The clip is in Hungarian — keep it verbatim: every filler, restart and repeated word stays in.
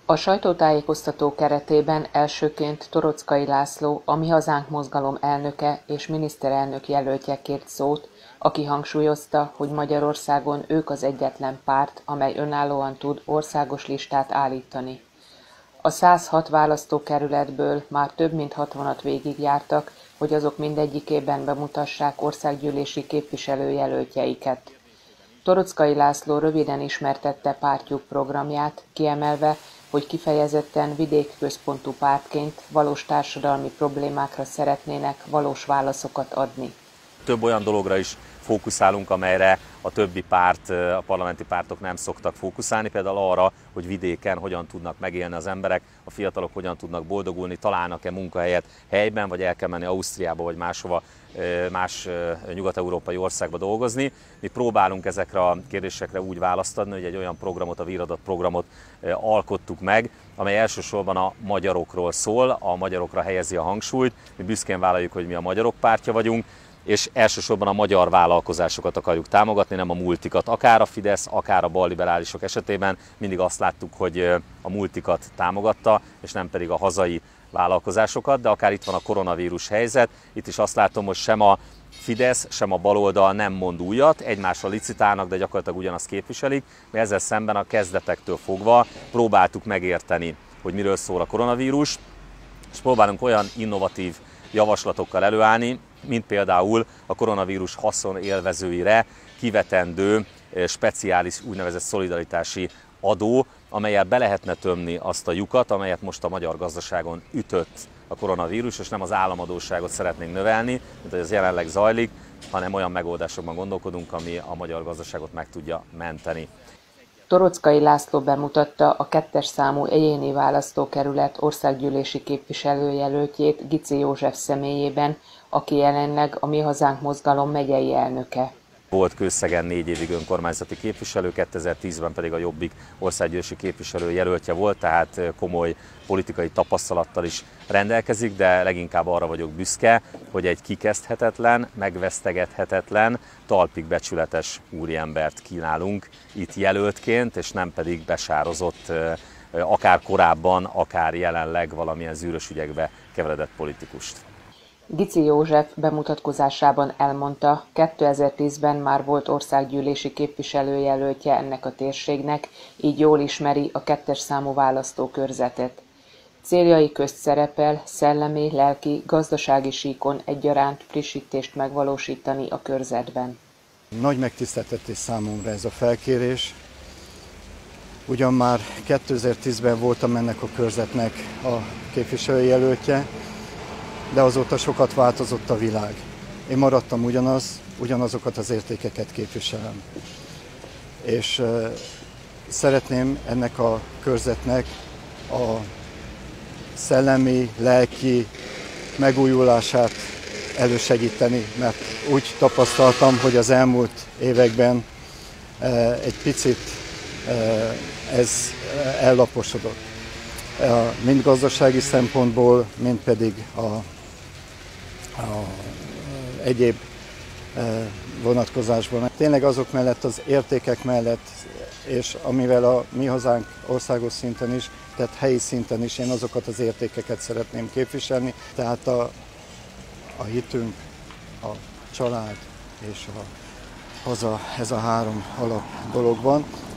A sajtótájékoztató keretében elsőként Toroczkai László, a Mi Hazánk mozgalom elnöke és miniszterelnök jelöltje kért szót, aki hangsúlyozta, hogy Magyarországon ők az egyetlen párt, amely önállóan tud országos listát állítani. A száz hat választókerületből már több mint hatvanat végigjártak, hogy azok mindegyikében bemutassák országgyűlési képviselőjelöltjeiket. Toroczkai László röviden ismertette pártjuk programját, kiemelve, hogy kifejezetten vidékközpontú pártként valós társadalmi problémákra szeretnének valós válaszokat adni. Több olyan dologra is fókuszálunk, amelyre a többi párt, a parlamenti pártok nem szoktak fókuszálni, például arra, hogy vidéken hogyan tudnak megélni az emberek, a fiatalok hogyan tudnak boldogulni, találnak-e munkahelyet helyben, vagy el kell menni Ausztriába, vagy máshova, más nyugat-európai országba dolgozni. Mi próbálunk ezekre a kérdésekre úgy választ adni, hogy egy olyan programot, a Víradat programot alkottuk meg, amely elsősorban a magyarokról szól, a magyarokra helyezi a hangsúlyt. Mi büszkén vállaljuk, hogy mi a magyarok pártja vagyunk, és elsősorban a magyar vállalkozásokat akarjuk támogatni, nem a multikat. Akár a Fidesz, akár a balliberálisok esetében mindig azt láttuk, hogy a multikat támogatta, és nem pedig a hazai vállalkozásokat, de akár itt van a koronavírus helyzet, itt is azt látom, hogy sem a Fidesz, sem a baloldal nem mond újat, egymásra licitálnak, de gyakorlatilag ugyanazt képviselik. Mi ezzel szemben a kezdetektől fogva próbáltuk megérteni, hogy miről szól a koronavírus, és próbálunk olyan innovatív javaslatokkal előállni, mint például a koronavírus haszonélvezőire kivetendő speciális úgynevezett szolidaritási adó, amellyel be lehetne tömni azt a lyukat, amelyet most a magyar gazdaságon ütött a koronavírus, és nem az államadósságot szeretnénk növelni, mint hogy ez jelenleg zajlik, hanem olyan megoldásokban gondolkodunk, ami a magyar gazdaságot meg tudja menteni. Toroczkai László bemutatta a kettes számú egyéni választókerület országgyűlési képviselőjelöltjét Gici József személyében, aki jelenleg a Mi Hazánk mozgalom megyei elnöke. Volt Kőszegen négy évig önkormányzati képviselő, kétezer-tízben pedig a Jobbik országgyűlési képviselő jelöltje volt, tehát komoly politikai tapasztalattal is rendelkezik, de leginkább arra vagyok büszke, hogy egy kikezdhetetlen, megvesztegethetetlen, talpig becsületes úriembert kínálunk itt jelöltként, és nem pedig besározott, akár korábban, akár jelenleg valamilyen zűrös ügyekbe keveredett politikust. Gici József bemutatkozásában elmondta, kétezer-tízben már volt országgyűlési képviselőjelöltje ennek a térségnek, így jól ismeri a kettes számú választókörzetet. Céljai közt szerepel szellemi, lelki, gazdasági síkon egyaránt frissítést megvalósítani a körzetben. Nagy megtiszteltetés számomra ez a felkérés. Ugyan már kétezer-tízben voltam ennek a körzetnek a képviselőjelöltje, de azóta sokat változott a világ. Én maradtam ugyanaz, ugyanazokat az értékeket képviselem. És uh, szeretném ennek a körzetnek a szellemi, lelki megújulását elősegíteni, mert úgy tapasztaltam, hogy az elmúlt években uh, egy picit uh, ez ellaposodott. Uh, mind gazdasági szempontból, mind pedig a a egyéb vonatkozásban. Tényleg azok mellett, az értékek mellett, és amivel a Mi Hazánk országos szinten is, tehát helyi szinten is én azokat az értékeket szeretném képviselni. Tehát a, a hitünk, a család és a haza, ez a három alap dolog van.